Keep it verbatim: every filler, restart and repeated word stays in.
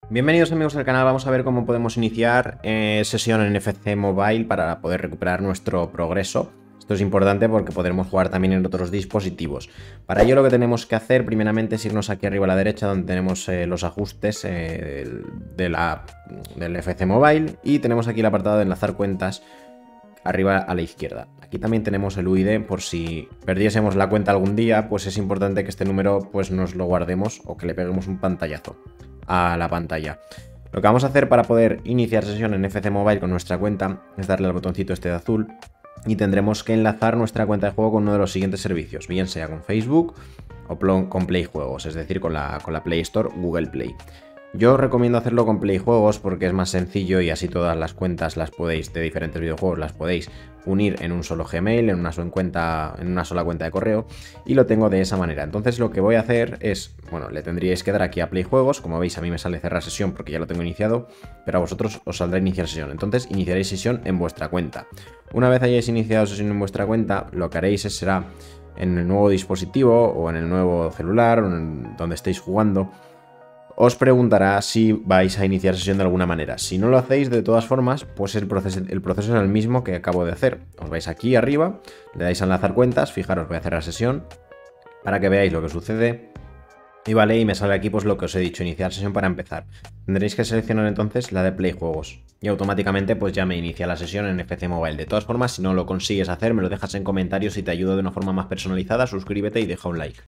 Bienvenidos amigos al canal, vamos a ver cómo podemos iniciar eh, sesión en F C Mobile para poder recuperar nuestro progreso. Esto es importante porque podremos jugar también en otros dispositivos. Para ello lo que tenemos que hacer primeramente es irnos aquí arriba a la derecha donde tenemos eh, los ajustes eh, de la, del F C Mobile y tenemos aquí el apartado de enlazar cuentas arriba a la izquierda. Aquí también tenemos el U I D por si perdiésemos la cuenta algún día, pues es importante que este número pues nos lo guardemos o que le peguemos un pantallazo a la pantalla. Lo que vamos a hacer para poder iniciar sesión en F C Mobile con nuestra cuenta es darle al botoncito este de azul y tendremos que enlazar nuestra cuenta de juego con uno de los siguientes servicios, bien sea con Facebook o con Play Juegos, es decir, con la, con la Play Store, Google Play. Yo os recomiendo hacerlo con Play Juegos porque es más sencillo y así todas las cuentas las podéis de diferentes videojuegos las podéis unir en un solo Gmail, en una sola cuenta, en una sola cuenta de correo, y lo tengo de esa manera. Entonces lo que voy a hacer es, bueno, le tendríais que dar aquí a Play Juegos, como veis a mí me sale cerrar sesión porque ya lo tengo iniciado, pero a vosotros os saldrá iniciar sesión. Entonces iniciaréis sesión en vuestra cuenta. Una vez hayáis iniciado sesión en vuestra cuenta, lo que haréis es, será en el nuevo dispositivo o en el nuevo celular o en donde estéis jugando, os preguntará si vais a iniciar sesión de alguna manera. Si no lo hacéis, de todas formas, pues el proceso, el proceso es el mismo que acabo de hacer. Os vais aquí arriba, le dais a enlazar cuentas, fijaros, voy a cerrar sesión para que veáis lo que sucede. Y vale, y me sale aquí pues lo que os he dicho, iniciar sesión para empezar. Tendréis que seleccionar entonces la de Play Juegos. Y automáticamente pues ya me inicia la sesión en F C Mobile. De todas formas, si no lo consigues hacer, me lo dejas en comentarios y te ayudo de una forma más personalizada. Suscríbete y deja un like.